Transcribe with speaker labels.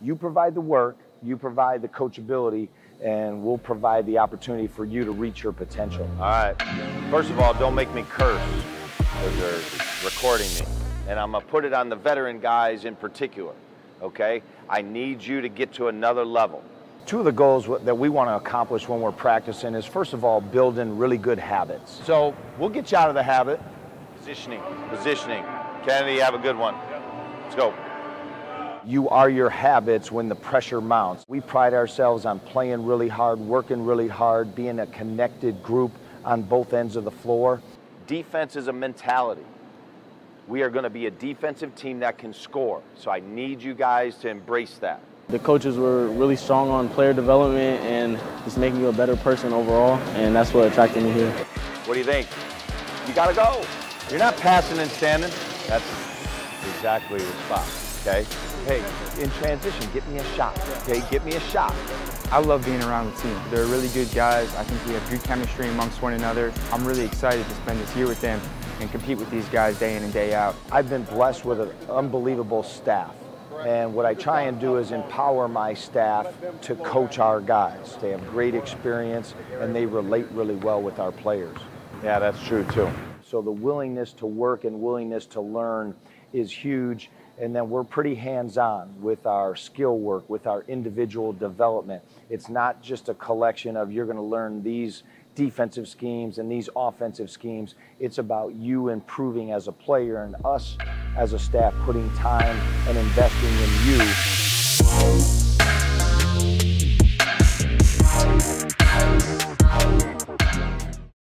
Speaker 1: You provide the work, you provide the coachability, and we'll provide the opportunity for you to reach your potential.
Speaker 2: All right. First of all, don't make me curse because they're recording me. And I'm going to put it on the veteran guys in particular, okay? I need you to get to another level.
Speaker 1: Two of the goals that we want to accomplish when we're practicing is, first of all, building really good habits. So we'll get you out of the habit.
Speaker 2: Positioning. Kennedy, have a good one. Let's go.
Speaker 1: You are your habits when the pressure mounts. We pride ourselves on playing really hard, working really hard, being a connected group on both ends of the floor.
Speaker 2: Defense is a mentality. We are going to be a defensive team that can score. So I need you guys to embrace that.
Speaker 3: The coaches were really strong on player development and just making you a better person overall, and that's what attracted me here.
Speaker 2: What do you think? You got to go. You're not passing and standing. That's exactly the spot, okay?
Speaker 1: Hey, in transition, get me a shot, okay? Get me a shot.
Speaker 4: I love being around the team. They're really good guys. I think we have good chemistry amongst one another. I'm really excited to spend this year with them and compete with these guys day in and day out.
Speaker 1: I've been blessed with an unbelievable staff. And what I try and do is empower my staff to coach our guys. They have great experience and they relate really well with our players.
Speaker 2: Yeah, that's true too.
Speaker 1: So the willingness to work and willingness to learn is huge. And then we're pretty hands-on with our skill work, with our individual development. It's not just a collection of you're going to learn these defensive schemes and these offensive schemes. It's about you improving as a player and us as a staff putting time and investing in you